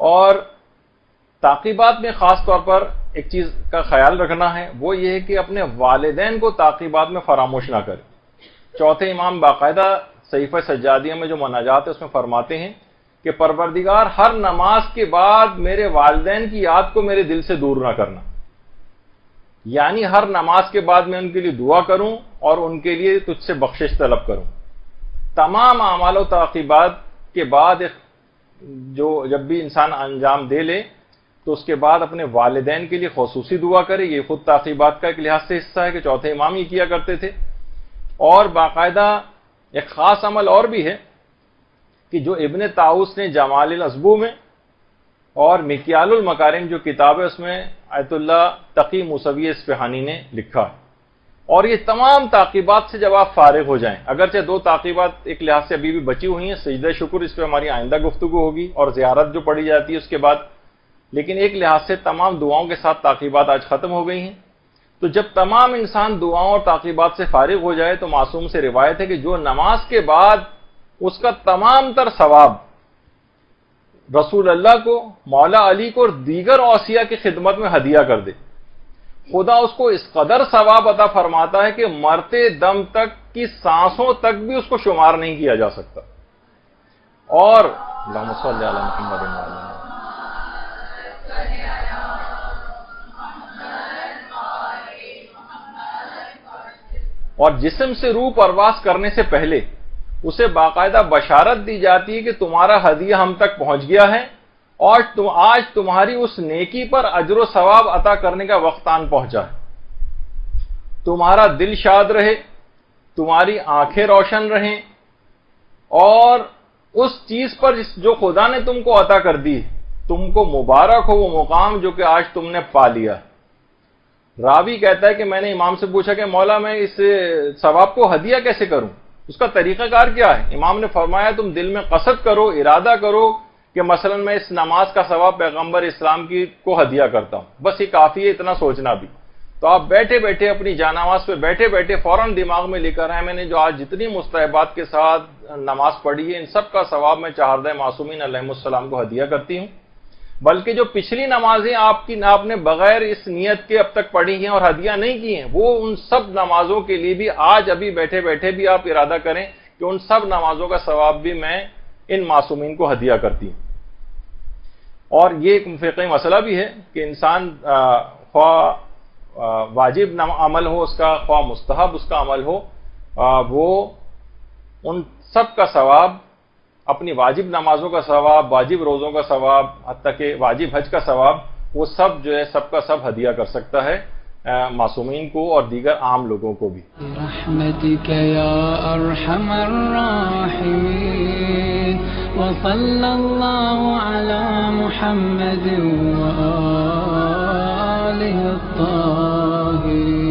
اور تعقیبات میں خاص طور پر ایک چیز کا خیال رکھنا ہے، وہ یہ ہے کہ اپنے والدین کو تعقیبات میں فراموش نہ کرے۔ چوتھے امام باقاعدہ صحیفہ سجادیہ میں جو مناجات ہے اس میں فرماتے ہیں کہ پروردگار ہر نماز کے بعد میرے والدین کی یاد کو میرے دل سے دور نہ کرنا، یعنی ہر نماز کے بعد میں ان کے لیے دعا کروں اور ان کے لیے تجھ سے بخشش طلب کروں۔ تمام اعمال و تعقیبات کے بعد جب بھی انسان انجام دے لے تو اس کے بعد اپنے والدین کے لیے خصوصی دعا کرے۔ یہ خود تعقیبات کا ایک لحاظ سے حصہ ہے کہ چوتھے امام یہ کیا کرتے تھے۔ اور باقاعدہ ایک خاص عمل اور بھی ہے کہ جو ابن طاؤس نے جمال الاسبو میں اور مکیال المکارم جو کتاب ہے اس میں آیت اللہ تقی موسوی اصفہانی نے لکھا ہے۔ اور یہ تمام تعقیبات سے جب آپ فارغ ہو جائیں، اگرچہ دو تعقیبات ایک لحاظ سے ابھی بھی بچی ہوئی ہیں، سجدہ شکر اس پہ ہماری آئندہ گفتگو ہوگی اور زیارت جو پڑھی جاتی ہے اس کے بعد، لیکن ایک لحاظ سے تمام دعاؤں کے ساتھ تعقیبات آج ختم ہو گئی ہیں۔ تو جب تمام انسان دعاؤں اور تعقیبات سے فارغ ہو جائے تو معصوم سے روایت ہے کہ جو نماز کے بعد اس کا تمام تر ثواب رسول اللہ کو، مولا علی کو اور دیگر اوصیاء کی خدمت میں ہدیہ کر دے، خدا اس کو اس قدر ثواب عطا فرماتا ہے کہ مرتے دم تک کی سانسوں تک بھی اس کو شمار نہیں کیا جا سکتا۔ اور اللہم صلی علی محمد وعلی آلہ۔ اور جسم سے روح پرواز کرنے سے پہلے اسے باقاعدہ بشارت دی جاتی ہے کہ تمہارا ہدیہ ہم تک پہنچ گیا ہے اور آج تمہاری اس نیکی پر اجر و ثواب عطا کرنے کا وقت آن پہنچا ہے۔ تمہارا دل شاد رہے، تمہاری آنکھیں روشن رہیں، اور اس چیز پر جو خدا نے تم کو عطا کر دی تم کو مبارک ہو وہ مقام جو کہ آج تم نے پا لیا۔ راوی کہتا ہے کہ میں نے امام سے پوچھا کہ مولا میں اس ثواب کو ہدیہ کیسے کروں، اس کا طریقہ کار کیا ہے؟ امام نے فرمایا تم دل میں قصد کرو، ارادہ کرو کہ مثلا میں اس نماز کا ثواب پیغمبر اسلام کی کو ہدیہ کرتا ہوں، بس یہ کافی ہے اتنا سوچنا بھی۔ تو آپ بیٹھے بیٹھے اپنی جانماز پہ بیٹھے بیٹھے فوراً دماغ میں لے کر آئے میں نے جو آج جتنی مستحبات کے ساتھ نماز پڑھی ہے ان سب کا ثواب میں چہاردہ معصومین علیہ السلام کو ہدیہ کرتی ہوں، بلکہ جو پچھلی نمازیں آپ نے بغیر اس نیت کے اب تک پڑھی ہیں اور ہدیہ نہیں کی ہیں، وہ ان سب نمازوں کے لیے بھی آج ابھی بیٹھے بیٹھے بھی آپ ارادہ کریں کہ ان سب نمازوں کا ثواب بھی میں ان معصومین کو ہدیہ کرتی ہوں۔ اور یہ ایک فقہی مسئلہ بھی ہے کہ انسان خواہ واجب عمل ہو اس کا، خواہ مستحب اس کا عمل ہو، وہ ان سب کا ثواب، اپنی واجب نمازوں کا ثواب، واجب روزوں کا ثواب، حتیٰ کہ واجب حج کا ثواب، وہ سب جو ہے سب کا سب ہدیہ کر سکتا ہے معصومین کو اور دیگر عام لوگوں کو بھی۔ برحمتک یا ارحم الراحمین وصلی اللہ علی محمد وآلہ الطاہرین۔